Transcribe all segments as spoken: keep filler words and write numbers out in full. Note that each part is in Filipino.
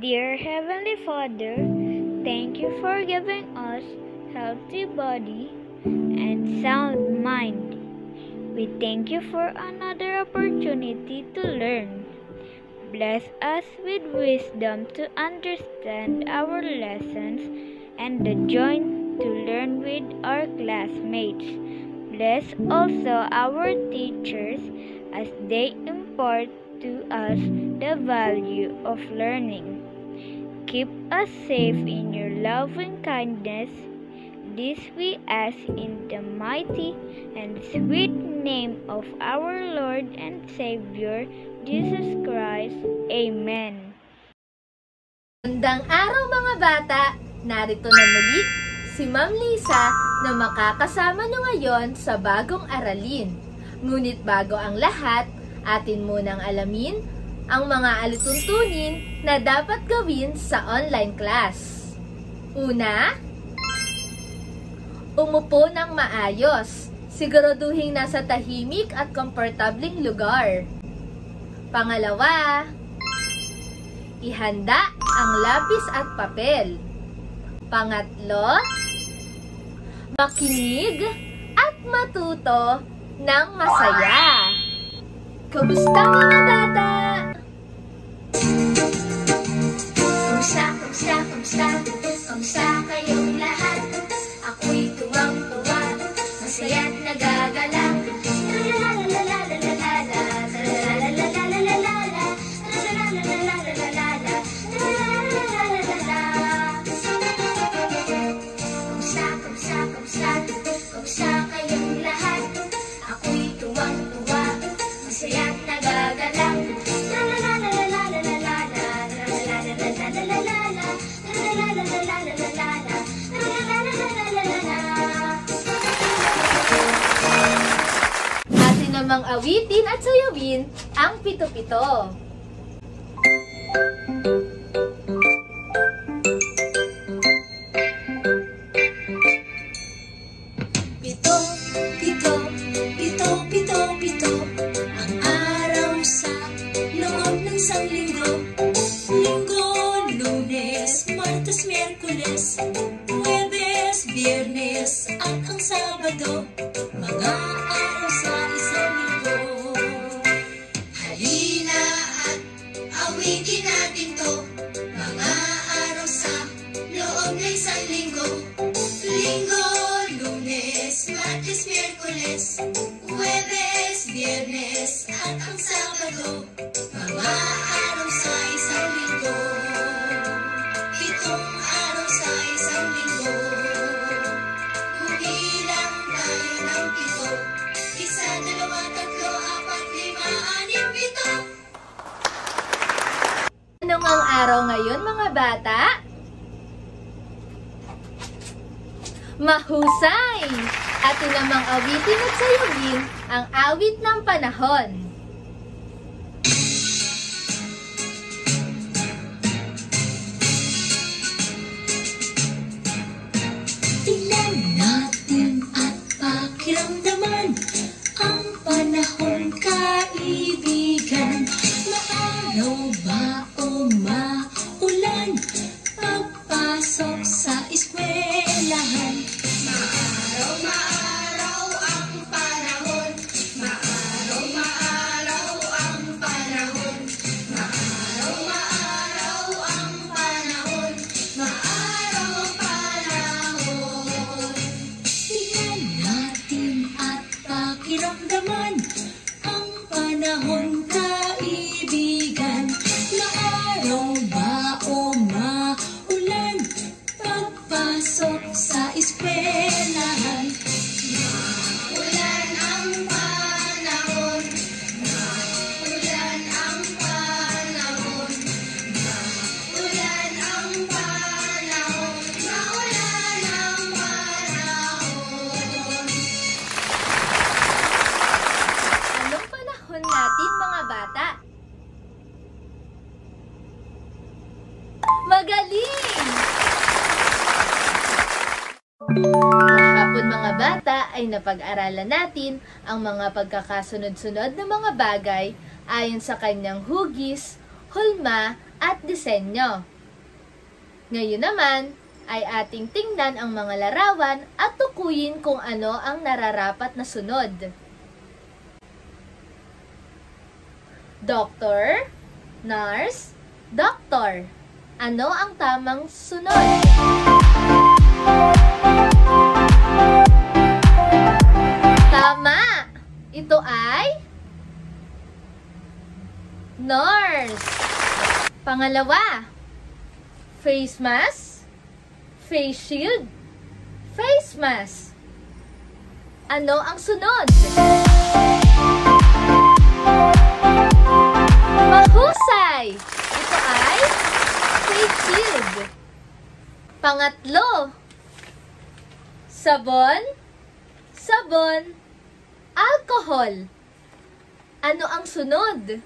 Dear Heavenly Father, thank you for giving us healthy body and sound mind. We thank you for another opportunity to learn. Bless us with wisdom to understand our lessons and the joy to learn with our classmates. Bless also our teachers as they impart to us the value of learning. Keep us safe in your loving kindness. This we ask in the mighty and sweet name of our Lord and Savior, Jesus Christ. Amen. Magandang araw mga bata! Narito na muli si Ma'am Lisa na makakasama nyo ngayon sa bagong aralin. Ngunit bago ang lahat, atin munang alamin ang mga alituntunin na dapat gawin sa online class. Una, umupo ng maayos. Siguraduhin nasa tahimik at komportabling lugar. Pangalawa, ihanda ang lapis at papel. Pangatlo, makinig at matuto ng masaya. Kumusta mga bata? Kumusta, kumusta, kumusta? Kumusta kayong lahat? Ako'y tuwang-tuwa, masaya't nagagalak. Kumusta, kumusta, kumusta? Kumusta kayong lahat? Ako'y tuwang-tuwa, masaya't nagagalak. Atin namang awitin at sayawin ang pito-pito. Pito, pito, pito, pito, pito, ang araw sa loob ng isang linggo. Linggo, Lunes, Martes, Miyerkules, Huwebes, Biyernes, at ang Sabado, mga araw sa isang linggo. Halina at awitin natin to, mga araw sa loob ng isang linggo. Linggo, Lunes, Martes, Miyerkules, Huwebes, Biyernes, at ang Sabado, mga araw sa isang linggo. Pitong araw sa isang linggo. Kumilang tayo ng pito. Isa, dalawa, tatlo, apat, lima, anim, pito. Anong ang araw ngayon mga bata? Mahusay! Atin namang awitin at sayawin ang awit ng panahon. Tingnan natin at pakiramdaman ang panahon, kaibigan. Maaraw ba o maulan? Pagpasok sa eskwelahan. Maaraw, maaraw ang panahon. Maaraw, maaraw ang panahon. Maaraw, maaraw ang panahon. Maaraw ang panahon. Tingnan natin at pakiramdaman ang panahon, kaibigan. Maaraw ba o maulan? Pagpasok sa eskwelahan. Maulan ang panahon. Maulan ang panahon. Maulan ang panahon. Maulan ang panahon. Anong panahon natin mga bata? Magaling! Kahapon mga bata ay napag-aralan natin ang mga pagkakasunod-sunod na mga bagay ayon sa kanyang hugis, hulma at disenyo. Ngayon naman, ay ating tingnan ang mga larawan at tukuyin kung ano ang nararapat na sunod. Doctor, nurse, doctor. Ano ang tamang sunod? Tama! Ito ay nurse. Pangalawa, face mask, face shield, face mask. Ano ang sunod? Mahusay! Ito ay face shield. Pangatlo, sabon, sabon, alcohol. Ano ang sunod?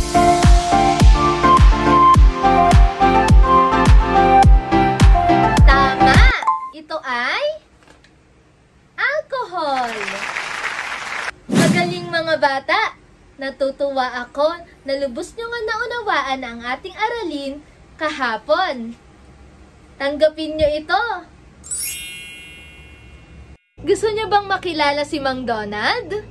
Tama! Ito ay alcohol. Magaling mga bata! Natutuwa ako na lubos nyo nga naunawaan ang ating aralin kahapon. Tanggapin nyo ito. Gusto nyo bang makilala si Mang Donald?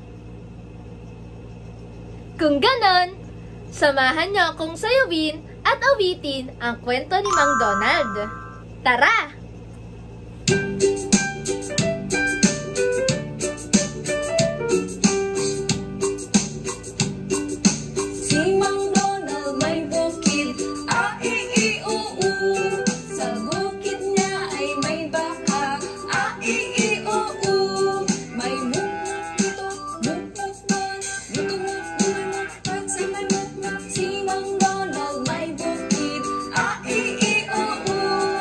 Kung ganon, samahan nyo akong sayawin at awitin ang kwento ni Mang Donald. Tara! Si Mang Donald may bukid, a-i-i-u-u. Sa bukid niya ay may baka, a-i-i-u-u. May mukmuk dito, mukmuk doon, mutumuk, dumamuk, at sa manukmuk. Si Mang Donald may bukid, a-i-i-u-u.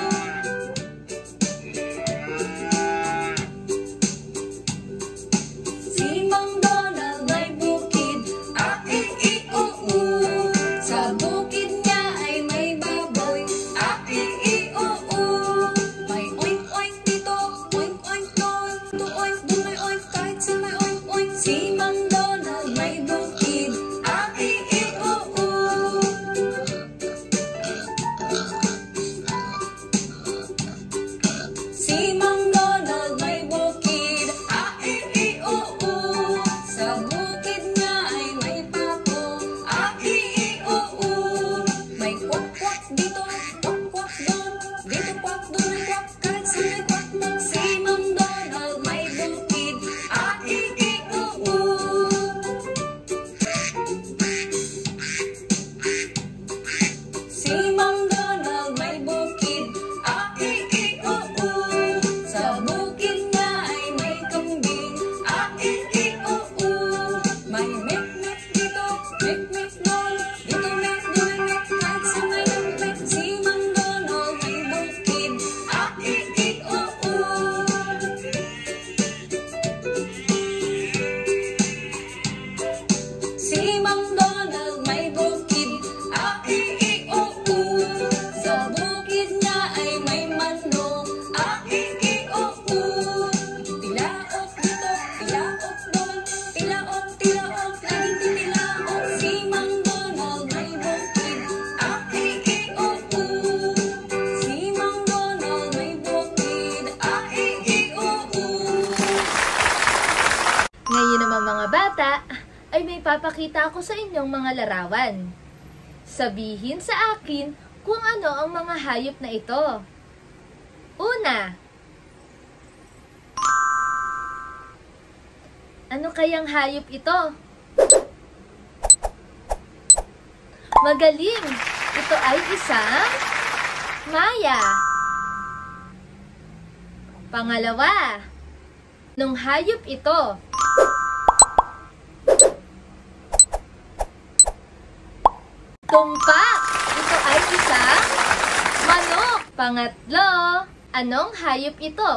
Si Mang Donald may bukid, a-i-i-u-u. Sa bukid niya ay may baboy, a-i-i-u-u. May oink-oink dito, oink-oink doon, tu-oink doon may oink, kahit sa may oink-oink. Si Mang Donald may bukid, a-i-i-u-u. Si Mang Donald may bukid, a-i-i-u-u. Sa bukid niya ay may pato, a-i-i-u-u. May kwak-kwak dito, kwak-kwak doon, dito kwak doon ay kwak, kahit sa may kwak-kwak. Si Mang Donald may bukid, a-i-i-u-u. Si Mang Donald may bukid, a-i-i-u-u. Sa bukid niya ay may kambing, a-i-i-u-u. May mek-mek dito, mek-mek doon, dito mek doon mek, kahit sa may mek. Si Mang Donald may bukid, a-i-i-u-u. Si Mang Donald may bukid, a-i-i-u-u. Sa bukid niya ay may manok, a-i-i-u-u. Tilaok dito, tilaok doon, tilaok, tilaok, laging titilaok. Si Mang Donald may bukid, a-i-i-u-u. Si Mang Donald may bukid, a-i-i-u-u. Ngayon naman mga bata, ay may papakita ako sa inyong mga larawan. Sabihin sa akin kung ano ang mga hayop na ito. Una, ano kayang hayop ito? Magaling! Ito ay isang maya. Pangalawa, anong hayop ito? Tumpak! Ito ay isang manok. Pangatlo, anong hayop ito?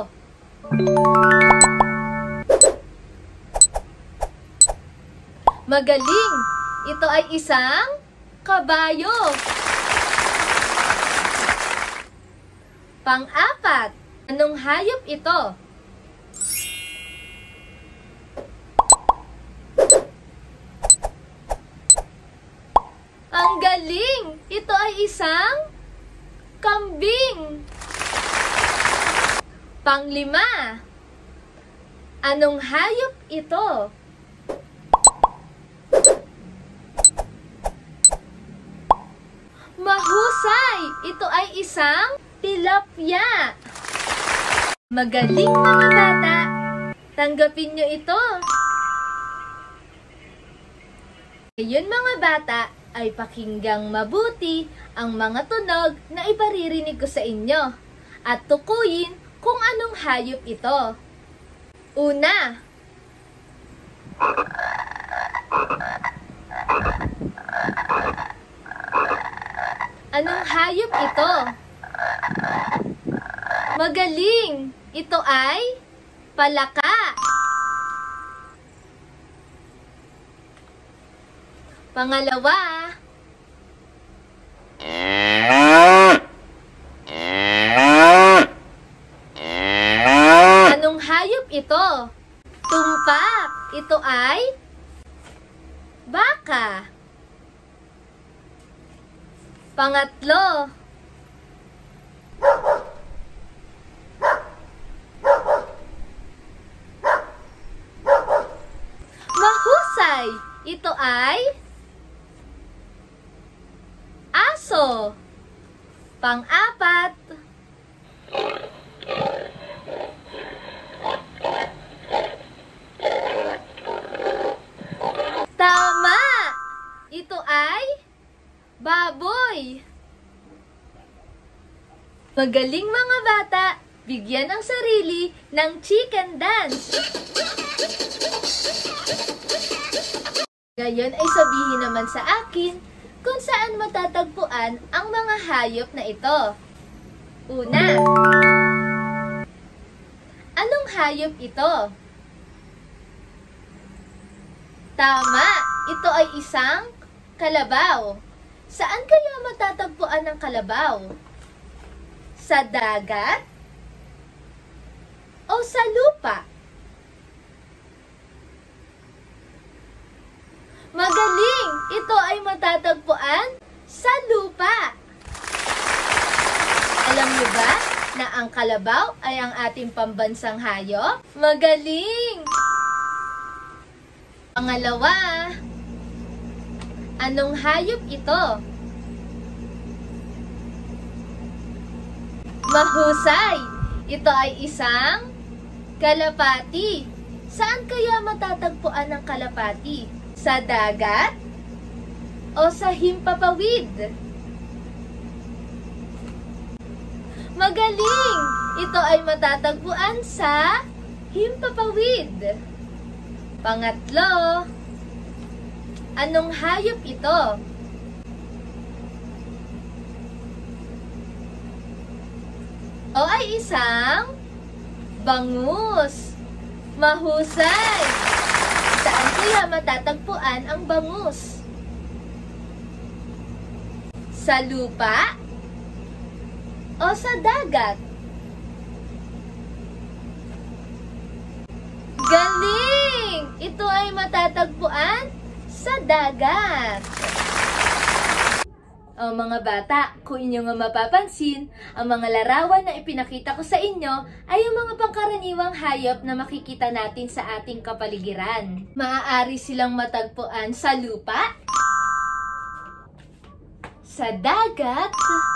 Magaling! Ito ay isang kabayo. Pang-apat, anong hayop ito? Ang galing! Ito ay isang Kambing! Panglima, anong hayop ito? Mahusay! Ito ay isang tilapia. Magaling mga bata! Tanggapin nyo ito. Ngayon mga bata, ay pakinggang mabuti ang mga tunog na iparirinig ko sa inyo at tukuyin kung anong hayop ito. Una, anong hayop ito? Magaling! Ito ay palaka. Pangalawa, anong hayop ito? Tumpak. Ito ay baka. Pangatlo, mahusay. Ito ay aso. Pang-apat, tama! Ito ay baboy. Magaling mga bata, bigyan ang sarili ng chicken dance. Ngayon ay sabihin naman sa akin kung saan matatagpuan ang mga hayop na ito. Una, anong hayop ito? Tama, ito ay isang kalabaw. Saan kaya matatagpuan ang kalabaw? Sa dagat? O sa lupa? Magaling! Ito ay matatagpuan sa lupa. Alam niyo ba na ang kalabaw ay ang ating pambansang hayop? Magaling! Pangalawa, anong hayop ito? Mahusay! Ito ay isang kalapati. Saan kaya matatagpuan ang kalapati? Sa dagat? O sa himpapawid? Magaling! Ito ay matatagpuan sa himpapawid. Pangatlo, anong hayop ito? O ay isang bangus. Mahusay! Saan kaya matatagpuan ang bangus? Sa lupa? O sa dagat? Galing! Ito ay matatagpuan sa dagat. O mga bata, kung inyo nga mapapansin, ang mga larawan na ipinakita ko sa inyo ay ang mga pangkaraniwang hayop na makikita natin sa ating kapaligiran. Maaari silang matagpuan sa lupa, sa dagat,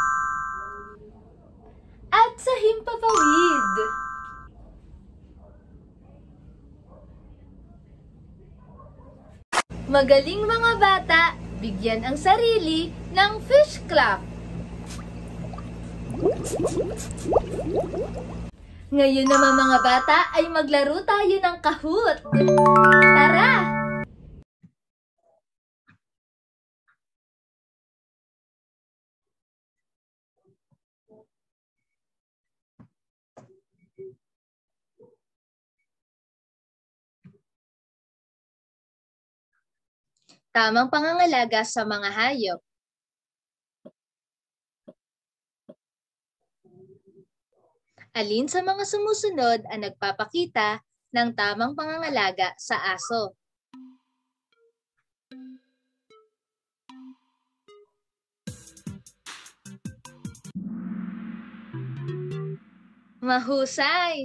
at sa himpapawid. Magaling mga bata! Bigyan ang sarili ng fish clap. Ngayon naman mga bata ay maglaro tayo ng kahut. Tara! Tamang pangangalaga sa mga hayop. Alin sa mga sumusunod ang nagpapakita ng tamang pangangalaga sa aso? Mahusay!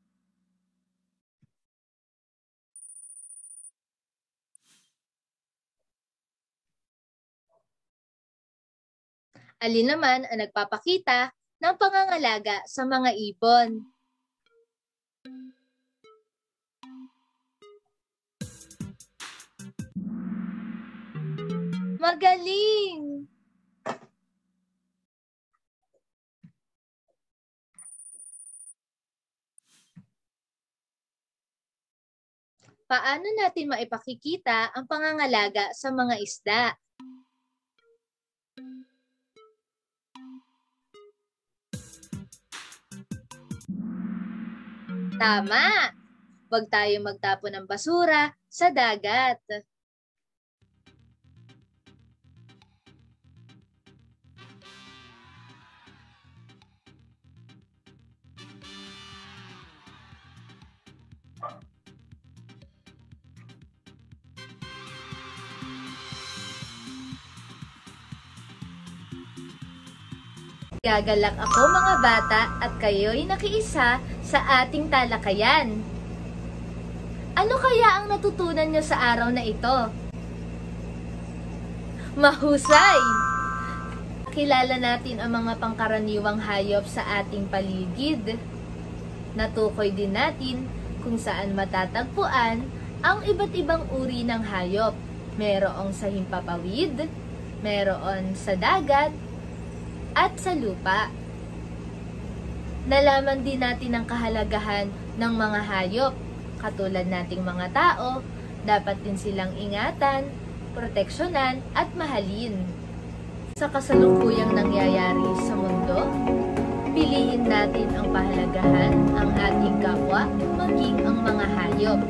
Alin naman ang nagpapakita ng pangangalaga sa mga ibon? Magaling! Paano natin maipakikita ang pangangalaga sa mga isda? Tama! Huwag tayo magtapon ng basura sa dagat. Gagalak ako mga bata at kayo'y nakiisa sa ating talakayan. Ano kaya ang natutunan nyo sa araw na ito? Mahusay! Kilala natin ang mga pangkaraniwang hayop sa ating paligid. Natukoy din natin kung saan matatagpuan ang iba't ibang uri ng hayop. Merong sa himpapawid, meron sa dagat, at sa lupa. Nalaman din natin ang kahalagahan ng mga hayop. Katulad nating mga tao, dapat din silang ingatan, proteksyonan at mahalin. Sa kasalukuyang nangyayari sa mundo, piliin natin ang pahalagahan ang ating kapwa, maging ang mga hayop.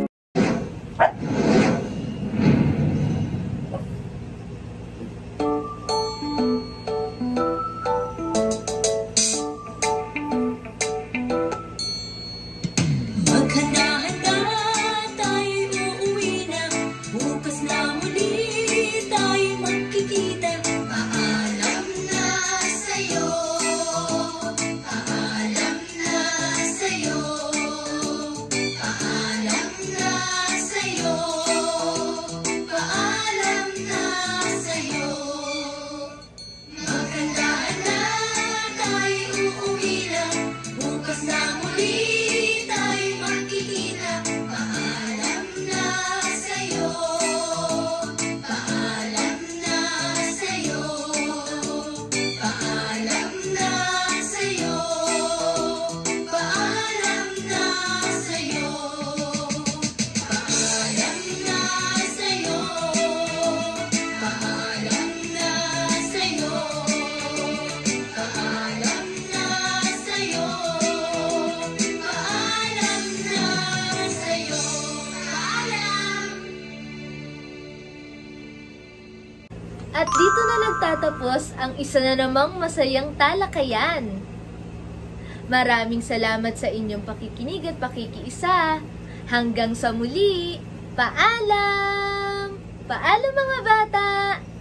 At dito na nagtatapos ang isa na namang masayang talakayan. Maraming salamat sa inyong pakikinig at pakikiisa. Hanggang sa muli, paalam! Paalam mga bata!